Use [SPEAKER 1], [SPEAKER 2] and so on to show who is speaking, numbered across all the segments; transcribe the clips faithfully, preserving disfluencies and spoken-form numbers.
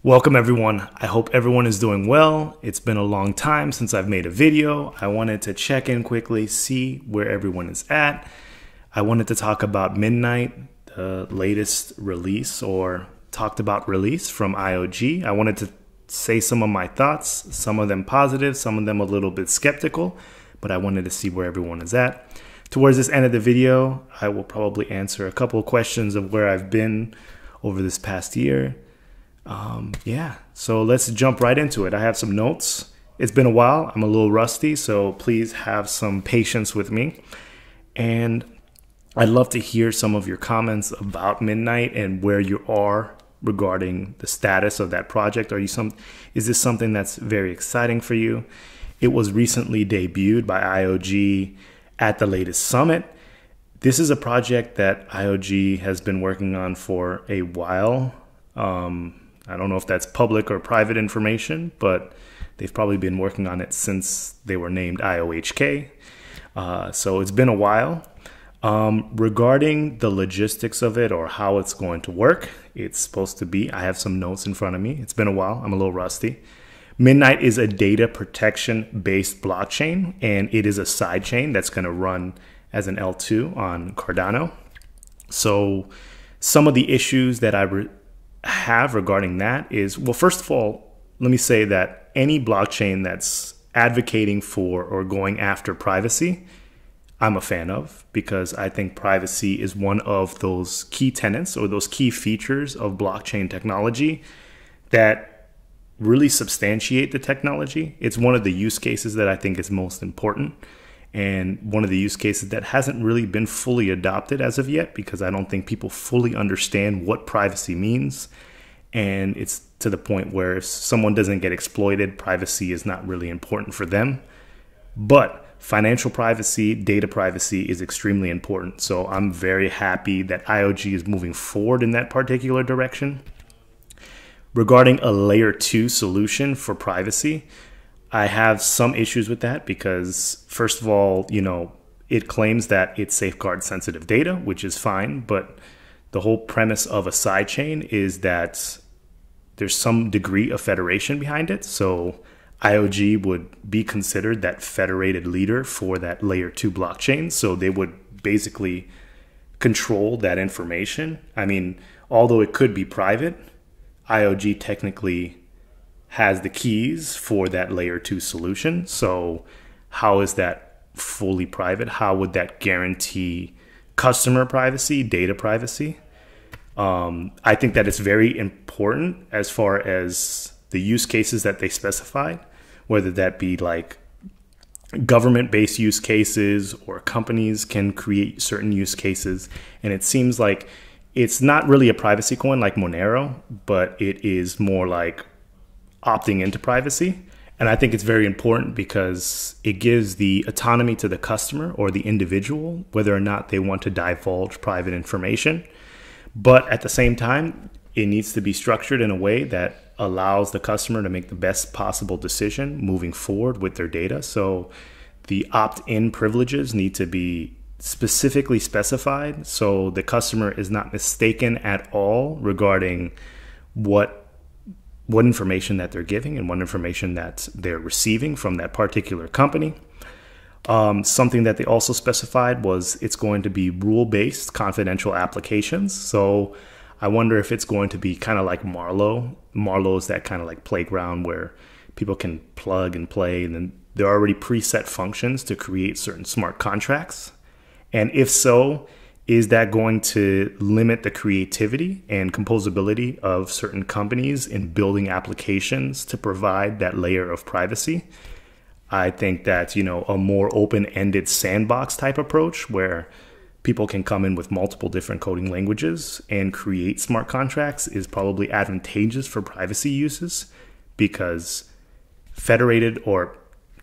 [SPEAKER 1] Welcome everyone. I hope everyone is doing well. It's been a long time since I've made a video. I wanted to check in quickly, see where everyone is at. I wanted to talk about Midnight, the latest release or talked about release from I O G. I wanted to say some of my thoughts, some of them positive, some of them a little bit skeptical, but I wanted to see where everyone is at. Towards this end of the video, I will probably answer a couple of questions of where I've been over this past year. Um, yeah, so let's jump right into it. I have some notes. It's been a while. I'm a little rusty, so please have some patience with me. And I'd love to hear some of your comments about Midnight and where you are regarding the status of that project. Are you some, is this something that's very exciting for you? It was recently debuted by I O G at the latest summit. This is a project that I O G has been working on for a while. Um, I don't know if that's public or private information, but they've probably been working on it since they were named I O H K. Uh, so it's been a while. Um, regarding the logistics of it or how it's going to work, it's supposed to be, I have some notes in front of me. It's been a while. I'm a little rusty. Midnight is a data protection based blockchain, and it is a sidechain that's going to run as an L two on Cardano. So some of the issues that I re have regarding that is, well, first of all, let me say that any blockchain that's advocating for or going after privacy, I'm a fan of, because I think privacy is one of those key tenets or those key features of blockchain technology that really substantiate the technology. It's one of the use cases that I think is most important, and one of the use cases that hasn't really been fully adopted as of yet, because I don't think people fully understand what privacy means. And it's to the point where if someone doesn't get exploited, privacy is not really important for them. But financial privacy, data privacy is extremely important. So I'm very happy that I O G is moving forward in that particular direction. Regarding a layer two solution for privacy, I have some issues with that because, first of all, you know, it claims that it safeguards sensitive data, which is fine. But the whole premise of a sidechain is that there's some degree of federation behind it. So I O G would be considered that federated leader for that layer two blockchain. So they would basically control that information. I mean, although it could be private, I O G technically has the keys for that layer two solution. So how is that fully private? How would that guarantee customer privacy, data privacy? Um, I think that it's very important as far as the use cases that they specified, whether that be like government-based use cases or companies can create certain use cases. And it seems like it's not really a privacy coin like Monero, but it is more like opting into privacy. And I think it's very important because it gives the autonomy to the customer or the individual, whether or not they want to divulge private information. But at the same time, it needs to be structured in a way that allows the customer to make the best possible decision moving forward with their data. So the opt-in privileges need to be specifically specified so the customer is not mistaken at all regarding what what information that they're giving and what information that they're receiving from that particular company. Um, something that they also specified was it's going to be rule-based confidential applications. So I wonder if it's going to be kind of like Marlowe. Marlowe is that kind of like playground where people can plug and play, and then there are already preset functions to create certain smart contracts. And if so, is that going to limit the creativity and composability of certain companies in building applications to provide that layer of privacy? I think that, you know, a more open-ended sandbox type approach where people can come in with multiple different coding languages and create smart contracts is probably advantageous for privacy uses, because federated or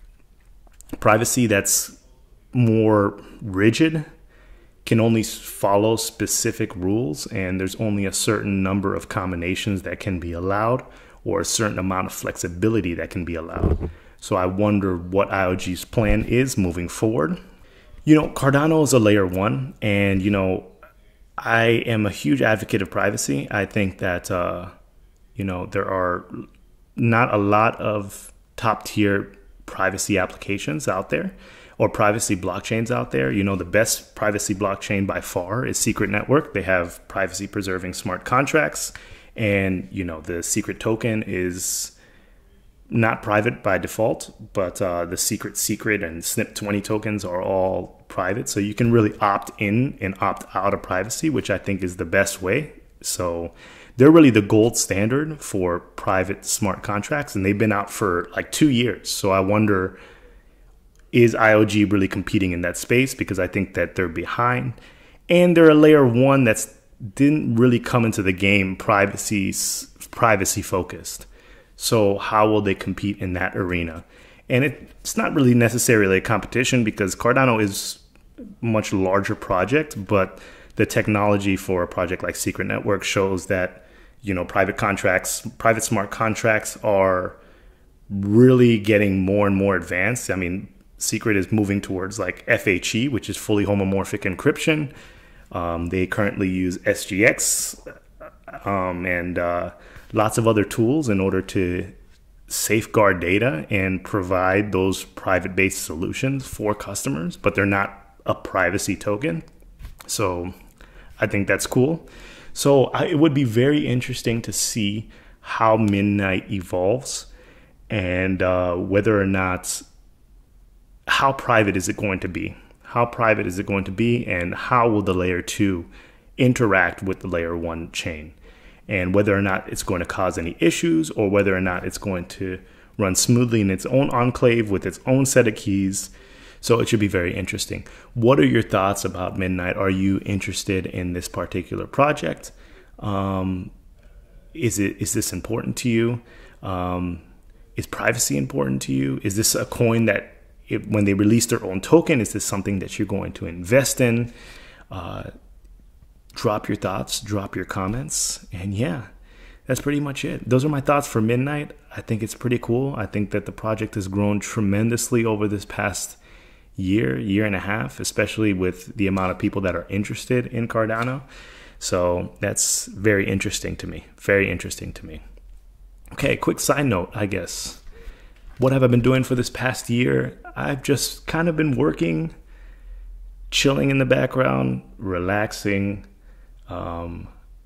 [SPEAKER 1] privacy that's more rigid can only follow specific rules, and there's only a certain number of combinations that can be allowed or a certain amount of flexibility that can be allowed. So I wonder what I O G's plan is moving forward. You know, Cardano is a layer one, and, you know, I am a huge advocate of privacy. I think that, uh, You know, there are not a lot of top tier privacy applications out there or privacy blockchains out there. You know, the best privacy blockchain by far is Secret Network. They have privacy preserving smart contracts, and, you know, the secret token is not private by default, but uh, the secret secret and S N P twenty tokens are all private. So you can really opt in and opt out of privacy, which I think is the best way. So they're really the gold standard for private smart contracts, and they've been out for like two years. So I wonder, is I O G really competing in that space? Because I think that they're behind, and they're a layer one that's didn't really come into the game privacy privacy focused. So how will they compete in that arena? And it, it's not really necessarily a competition, because Cardano is a much larger project, but the technology for a project like Secret Network shows that, you know, private contracts, private smart contracts are really getting more and more advanced. I mean, Secret is moving towards like F H E, which is fully homomorphic encryption. Um, they currently use S G X um, and uh, lots of other tools in order to safeguard data and provide those private-based solutions for customers, but they're not a privacy token. So I think that's cool. So I, it would be very interesting to see how Midnight evolves, and uh, whether or not, how private is it going to be? How private is it going to be, and how will the layer two interact with the layer one chain? And whether or not it's going to cause any issues, or whether or not it's going to run smoothly in its own enclave with its own set of keys. So it should be very interesting. What are your thoughts about Midnight? Are you interested in this particular project? Um, is it is this important to you? Um, is privacy important to you? Is this a coin that, if, when they release their own token, is this something that you're going to invest in? Uh, drop your thoughts, drop your comments, and yeah, that's pretty much it. Those are my thoughts for Midnight. I think it's pretty cool. I think that the project has grown tremendously over this past year, year and a half, especially with the amount of people that are interested in Cardano. So that's very interesting to me. Very interesting to me. Okay, quick side note, I guess. What have I been doing for this past year? I've just kind of been working, chilling in the background, relaxing. Um,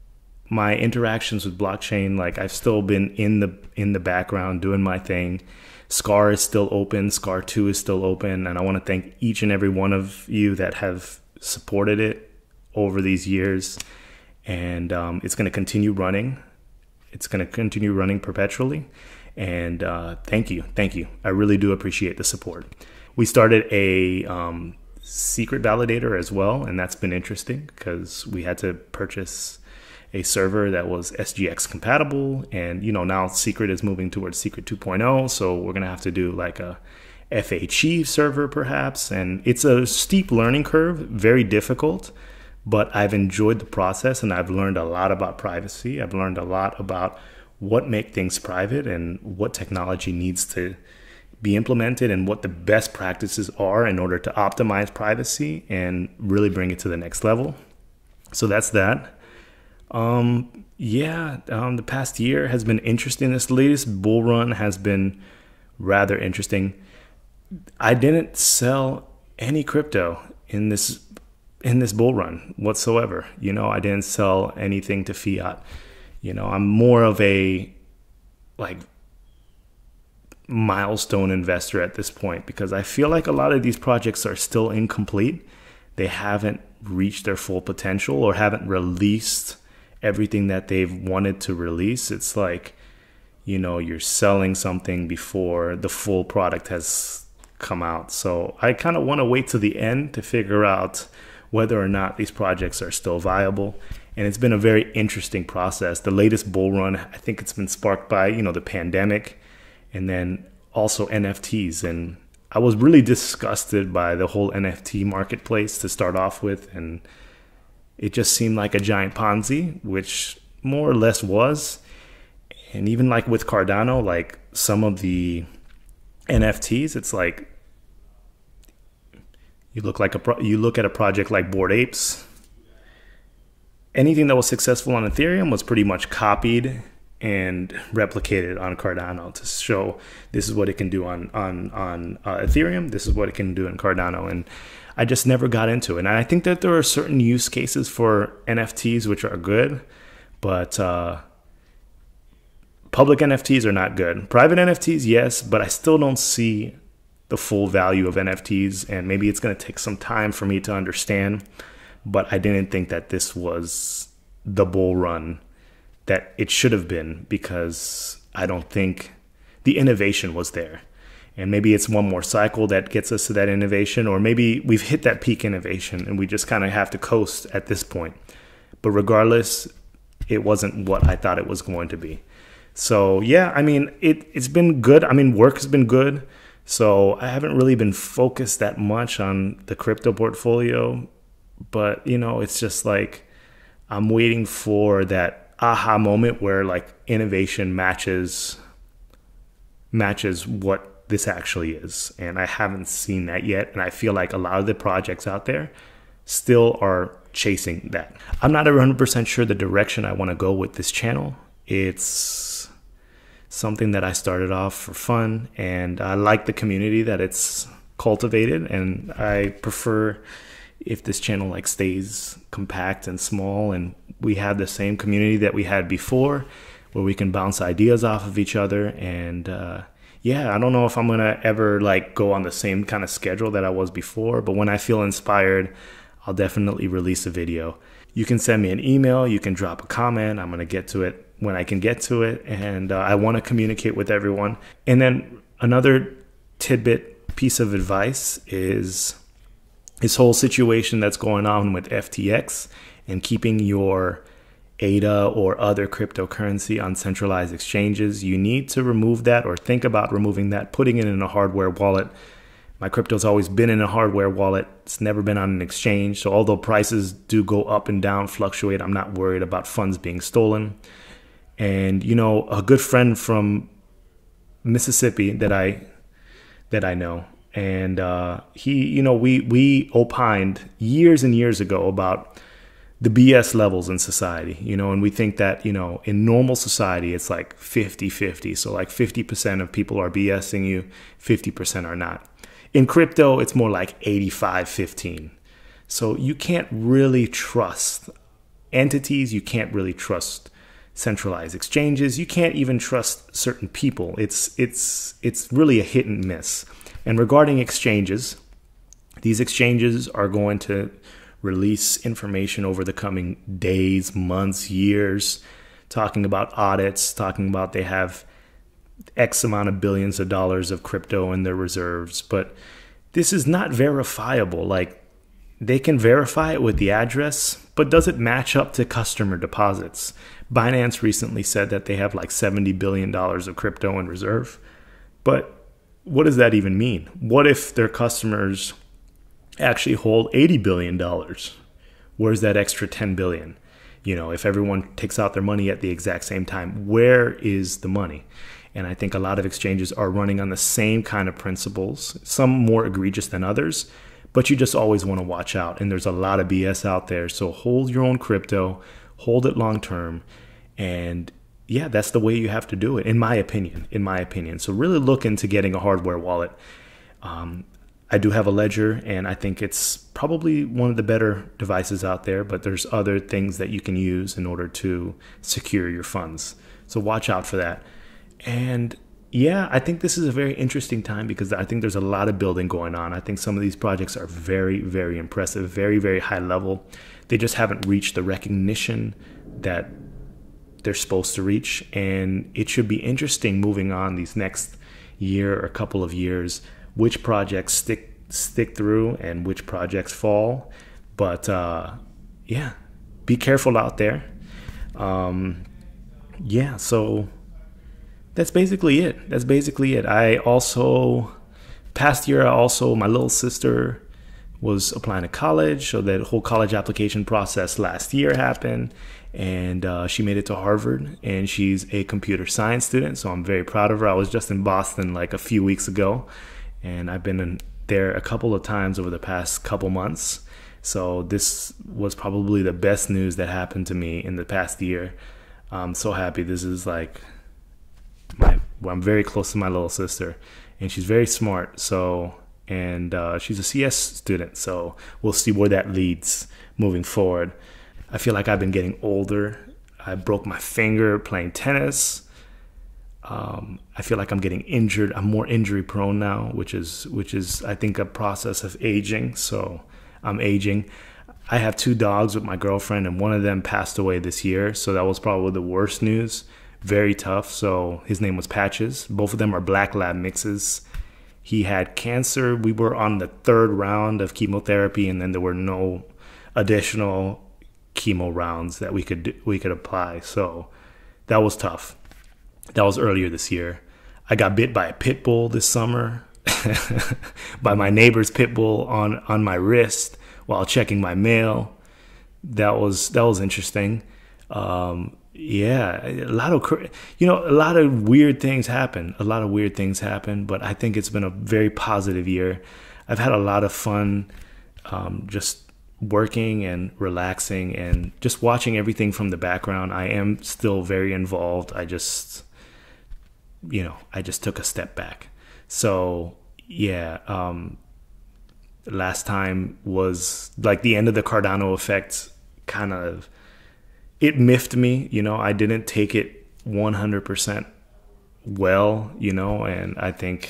[SPEAKER 1] my interactions with blockchain, like I've still been in the in the background doing my thing. Scar is still open. Scar two is still open. And I want to thank each and every one of you that have supported it over these years. And um, it's going to continue running. It's going to continue running perpetually. And uh, thank you. Thank you. I really do appreciate the support. We started a um, secret validator as well. And that's been interesting because we had to purchase a server that was S G X compatible. And, you know, now Secret is moving towards Secret two point oh. So we're going to have to do like a F H E server perhaps. And it's a steep learning curve, very difficult. But I've enjoyed the process, and I've learned a lot about privacy. I've learned a lot about what make things private and what technology needs to be implemented and what the best practices are in order to optimize privacy and really bring it to the next level. So that's that. Um, yeah, um, the past year has been interesting. This latest bull run has been rather interesting. I didn't sell any crypto in this in this bull run whatsoever. You know, I didn't sell anything to fiat. You know, I'm more of a like milestone investor at this point because I feel like a lot of these projects are still incomplete. They haven't reached their full potential or haven't released everything that they've wanted to release. It's like, you know, you're selling something before the full product has come out. So I kind of want to wait to the end to figure out whether or not these projects are still viable. And it's been a very interesting process. The latest bull run, I think it's been sparked by, you know, the pandemic and then also N F Ts. And I was really disgusted by the whole N F T marketplace to start off with. And it just seemed like a giant Ponzi, which more or less was. And even like with Cardano, like some of the N F Ts, it's like, You look like a pro you look at a project like Bored Apes. Anything that was successful on Ethereum was pretty much copied and replicate it on Cardano to show this is what it can do on on on uh, Ethereum. This is what it can do in Cardano, and I just never got into it. And I think that there are certain use cases for N F Ts which are good, but uh, public N F Ts are not good. Private N F Ts, yes, but I still don't see the full value of N F Ts, and maybe it's going to take some time for me to understand. But I didn't think that this was the bull run that it should have been, because I don't think the innovation was there. And maybe it's one more cycle that gets us to that innovation, or maybe we've hit that peak innovation and we just kind of have to coast at this point. But regardless, it wasn't what I thought it was going to be. So yeah, I mean, it, it's been good. I mean, work has been good. So I haven't really been focused that much on the crypto portfolio, but you know, it's just like, I'm waiting for that aha moment where like innovation matches matches what this actually is, and I haven't seen that yet. And I feel like a lot of the projects out there still are chasing that. I'm not one hundred percent sure the direction I want to go with this channel. It's something that I started off for fun, and I like the community that it's cultivated, and I prefer if this channel like stays compact and small, and we have the same community that we had before, where we can bounce ideas off of each other. And uh, yeah, I don't know if I'm gonna ever like go on the same kind of schedule that I was before, but when I feel inspired, I'll definitely release a video. You can send me an email, you can drop a comment. I'm gonna get to it when I can get to it, and uh, I want to communicate with everyone. And then another tidbit piece of advice is this whole situation that's going on with F T X and keeping your A D A or other cryptocurrency on centralized exchanges. You need to remove that, or think about removing that, putting it in a hardware wallet. My crypto's always been in a hardware wallet. It's never been on an exchange. So although prices do go up and down, fluctuate, I'm not worried about funds being stolen. And, you know, a good friend from Mississippi that I that I know, and uh, he, you know, we, we opined years and years ago about the B S levels in society, you know, and we think that, you know, in normal society, it's like fifty fifty. So like fifty percent of people are BSing you, fifty percent are not. In crypto, it's more like eighty-five fifteen. So you can't really trust entities. You can't really trust centralized exchanges. You can't even trust certain people. It's, it's, it's really a hit and miss. And regarding exchanges, these exchanges are going to release information over the coming days, months, years, talking about audits, talking about they have X amount of billions of dollars of crypto in their reserves. But this is not verifiable. Like, they can verify it with the address, but does it match up to customer deposits? Binance recently said that they have like seventy billion dollars of crypto in reserve. But what does that even mean? What if their customers actually hold eighty billion dollars? Where's that extra ten billion dollars? You know, if everyone takes out their money at the exact same time, where is the money? And I think a lot of exchanges are running on the same kind of principles, some more egregious than others, but you just always want to watch out. And there's a lot of B S out there. So hold your own crypto, hold it long term. And yeah, that's the way you have to do it, in my opinion, in my opinion. So really look into getting a hardware wallet. Um, I do have a Ledger, and I think it's probably one of the better devices out there, but there's other things that you can use in order to secure your funds. So watch out for that. And yeah, I think this is a very interesting time, because I think there's a lot of building going on. I think some of these projects are very, very impressive, very, very high level. They just haven't reached the recognition that they're supposed to reach. And it should be interesting moving on these next year or couple of years, which projects stick stick through and which projects fall. But uh, yeah, be careful out there. Um, yeah, so that's basically it. That's basically it. I also, past year, I also, my little sister was applying to college. So that whole college application process last year happened. And uh, she made it to Harvard, and she's a computer science student. So I'm very proud of her. I was just in Boston like a few weeks ago, and I've been in there a couple of times over the past couple months. So this was probably the best news that happened to me in the past year. I'm so happy. This is like my, well, I'm very close to my little sister, and she's very smart. So, and uh, she's a C S student. So we'll see where that leads moving forward. I feel like I've been getting older. I broke my finger playing tennis. Um, I feel like I'm getting injured. I'm more injury prone now, which is which is I think a process of aging. So I'm aging. I have two dogs with my girlfriend, and one of them passed away this year. So that was probably the worst news. Very tough. So his name was Patches. Both of them are black lab mixes. He had cancer. We were on the third round of chemotherapy, and then there were no additional chemo rounds that we could we could apply. So that was tough. That was earlier this year. I got bit by a pit bull this summer, by my neighbor's pit bull on, on my wrist while checking my mail. That was that was interesting. Um, yeah, a lot of you know a lot of weird things happen. A lot of weird things happen, but I think it's been a very positive year. I've had a lot of fun, um, just working and relaxing and just watching everything from the background. I am still very involved. I just you know, I just took a step back. So yeah, um, last time was like the end of the Cardano effect. Kind of, it miffed me, you know, I didn't take it one hundred percent well, you know, and I think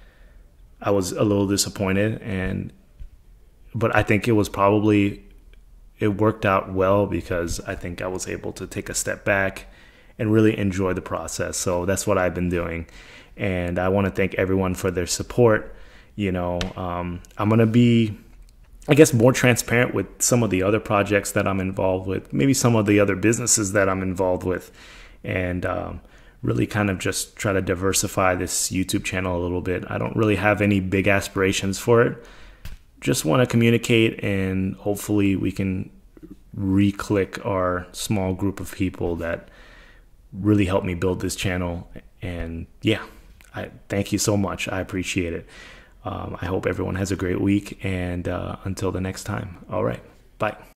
[SPEAKER 1] I was a little disappointed, and, but I think it was probably, it worked out well because I think I was able to take a step back and really enjoy the process. So that's what I've been doing. And I want to thank everyone for their support. You know, um, I'm going to be, I guess, more transparent with some of the other projects that I'm involved with, maybe some of the other businesses that I'm involved with, and um, really kind of just try to diversify this YouTube channel a little bit. I don't really have any big aspirations for it. Just want to communicate, and hopefully we can re-click our small group of people that really helped me build this channel. And yeah, I thank you so much. I appreciate it. Um, I hope everyone has a great week, and uh, until the next time. All right. Bye.